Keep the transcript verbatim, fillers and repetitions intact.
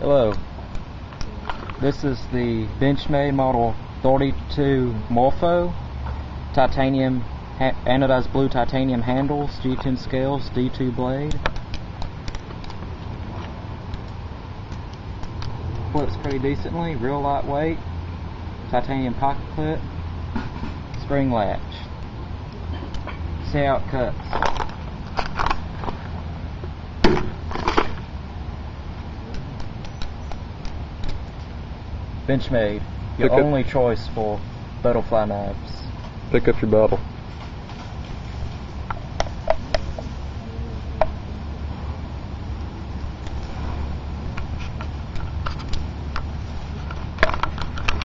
Hello. This is the benchmade model thirty-two morpho, titanium, anodized blue titanium handles, G ten scales, D two blade. Clips pretty decently, real lightweight, titanium pocket clip, spring latch. See how it cuts. Benchmade, your Pick only up, choice for butterfly knives. pick up your bottle.